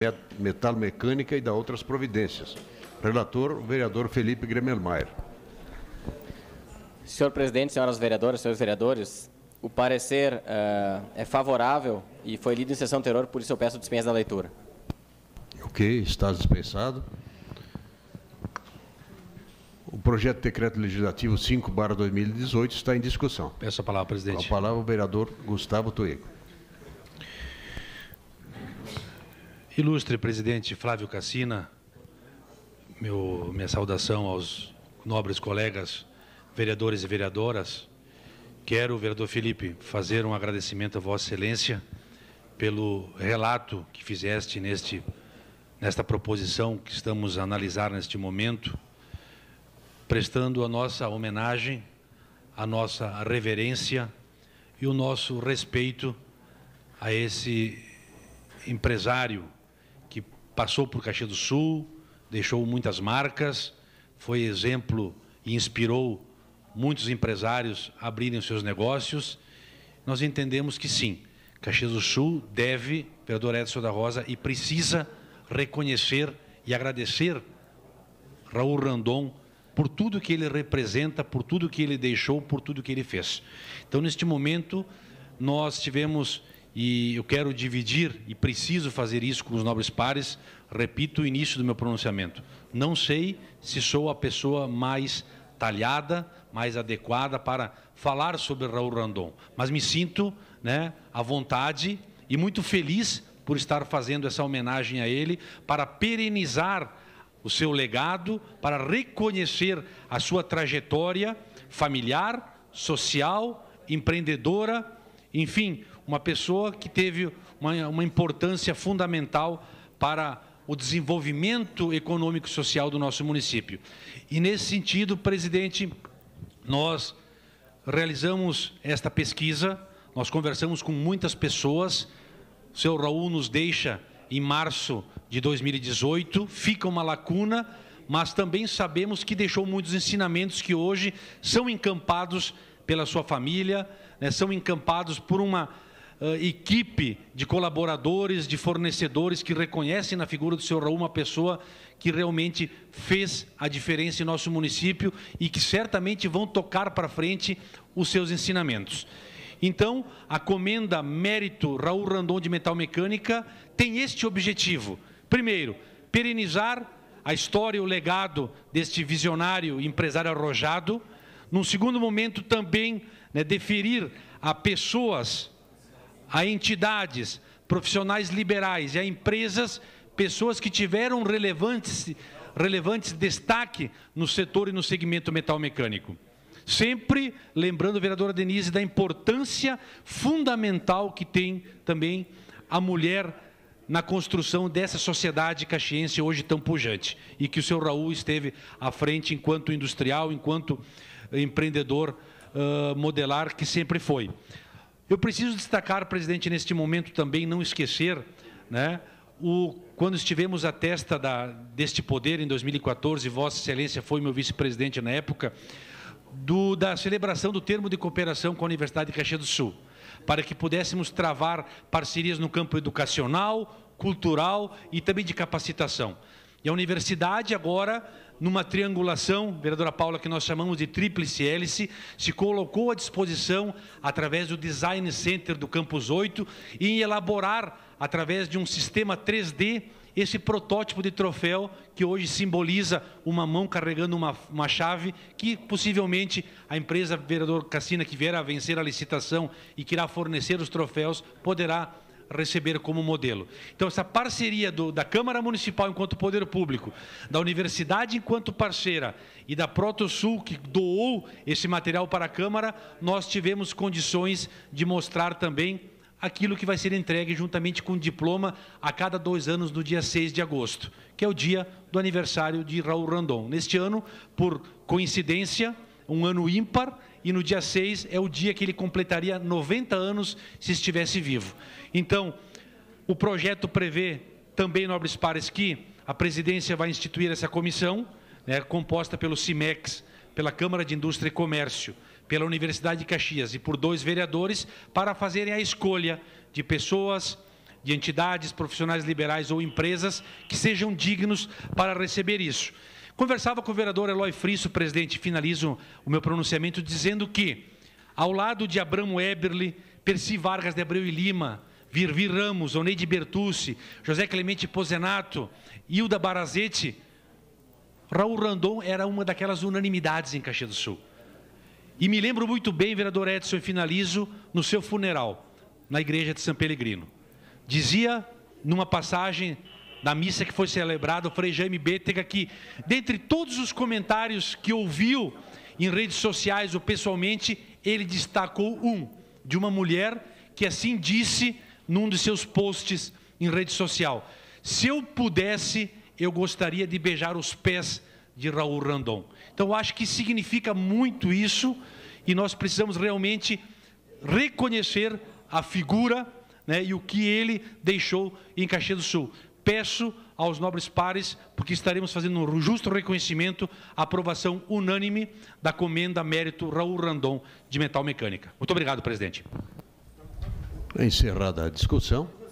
metalmecânica e da outras providências. Relator, o vereador Felipe Gremelmaier. Senhor presidente, senhoras vereadoras, senhores vereadores, o parecer é favorável e foi lido em sessão anterior, por isso eu peço dispensa da leitura. Ok, está dispensado. O projeto de decreto legislativo 5/2018 está em discussão. Peço a palavra, presidente. Com a palavra o vereador Gustavo Toigo. Ilustre presidente Flávio Cassina, minha saudação aos nobres colegas vereadores e vereadoras. Quero, vereador Felipe, fazer um agradecimento a Vossa Excelência pelo relato que fizeste nesta proposição que estamos a analisar neste momento, prestando a nossa homenagem, a nossa reverência e o nosso respeito a esse empresário que passou por Caxias do Sul, deixou muitas marcas, foi exemplo e inspirou muitos empresários a abrirem os seus negócios. Nós entendemos que sim, Caxias do Sul deve, vereador Edson da Rosa, e precisa reconhecer e agradecer Raul Randon por tudo que ele representa, por tudo que ele deixou, por tudo que ele fez. Então, neste momento, nós tivemos, e eu quero dividir, e preciso fazer isso com os nobres pares, repito o início do meu pronunciamento. Não sei se sou a pessoa mais talhada, mais adequada para falar sobre Raul Randon, mas me sinto, à vontade e muito feliz por estar fazendo essa homenagem a ele, para perenizar o seu legado, para reconhecer a sua trajetória familiar, social, empreendedora, enfim, uma pessoa que teve uma importância fundamental para o desenvolvimento econômico e social do nosso município. E nesse sentido, presidente, nós realizamos esta pesquisa, nós conversamos com muitas pessoas. O senhor Raul nos deixa em março de 2018, fica uma lacuna, mas também sabemos que deixou muitos ensinamentos que hoje são encampados pela sua família, são encampados por uma equipe de colaboradores, de fornecedores que reconhecem na figura do senhor Raul uma pessoa que realmente fez a diferença em nosso município e que certamente vão tocar para frente os seus ensinamentos. Então, a Comenda Mérito Raul Randon de Metalmecânica tem este objetivo. Primeiro, perenizar a história e o legado deste visionário empresário arrojado. Num segundo momento, também deferir a pessoas, a entidades, profissionais liberais e a empresas, pessoas que tiveram relevantes destaque no setor e no segmento metalmecânico. Sempre lembrando, vereadora Denise, da importância fundamental que tem também a mulher na construção dessa sociedade caxiense hoje tão pujante, e que o senhor Raul esteve à frente enquanto industrial, enquanto empreendedor modelar que sempre foi. Eu preciso destacar, presidente, neste momento também, não esquecer, quando estivemos à testa deste poder em 2014, Vossa Excelência foi meu vice-presidente na época, da celebração do termo de cooperação com a Universidade de Caxias do Sul, para que pudéssemos travar parcerias no campo educacional, cultural e também de capacitação. E a universidade agora, numa triangulação, vereadora Paula, que nós chamamos de tríplice hélice, se colocou à disposição através do Design Center do Campus 8 e em elaborar, através de um sistema 3D, esse protótipo de troféu que hoje simboliza uma mão carregando uma chave que possivelmente a empresa vereador Cassina que vier a vencer a licitação e que irá fornecer os troféus poderá receber como modelo. Então, essa parceria da Câmara Municipal enquanto poder público, da Universidade enquanto parceira e da ProtoSul, que doou esse material para a Câmara, nós tivemos condições de mostrar também aquilo que vai ser entregue juntamente com o diploma a cada 2 anos, no dia 6 de agosto, que é o dia do aniversário de Raul Randon. Neste ano, por coincidência, um ano ímpar, e no dia 6 é o dia que ele completaria 90 anos se estivesse vivo. Então, o projeto prevê também, nobres pares, que a presidência vai instituir essa comissão, composta pelo CIMEX, pela Câmara de Indústria e Comércio, pela Universidade de Caxias e por 2 vereadores, para fazerem a escolha de pessoas de entidades, profissionais liberais ou empresas que sejam dignos para receber isso. Conversava com o vereador Eloy Frisso, presidente, finalizo o meu pronunciamento dizendo que, ao lado de Abramo Eberle, Percy Vargas de Abreu e Lima, Virvi Ramos, Oneide Bertucci, José Clemente Pozenato, Hilda Barazete, Raul Randon era uma daquelas unanimidades em Caxias do Sul. E me lembro muito bem, vereador Edson, e finalizo, no seu funeral, na igreja de São Pelegrino. Dizia, numa passagem da missa que foi celebrada, o Frei Jaime Bétega, que, dentre todos os comentários que ouviu em redes sociais ou pessoalmente, ele destacou um, de uma mulher que assim disse num de seus posts em rede social: se eu pudesse, eu gostaria de beijar os pés de Raul Randon. Então, eu acho que significa muito isso e nós precisamos realmente reconhecer a figura, né, e o que ele deixou em Caxias do Sul. Peço aos nobres pares, porque estaremos fazendo um justo reconhecimento, a aprovação unânime da comenda mérito Raul Randon de Metal Mecânica. Muito obrigado, presidente. Encerrada a discussão.